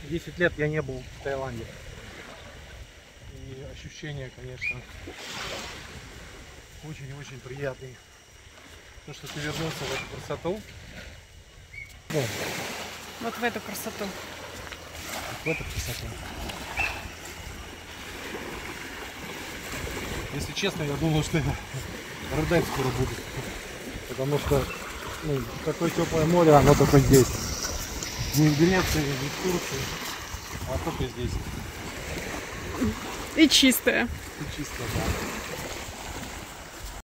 10 лет я не был в Таиланде. И ощущения, конечно, очень-очень приятные. То, что ты вернулся в эту красоту. Да. Вот в эту красоту. В эту красоту. Если честно, я думал, что я рыдать скоро буду. Потому что такое теплое море, оно только здесь. Не в Греции, не в Турции, а только здесь. И чистая. И чисто, да.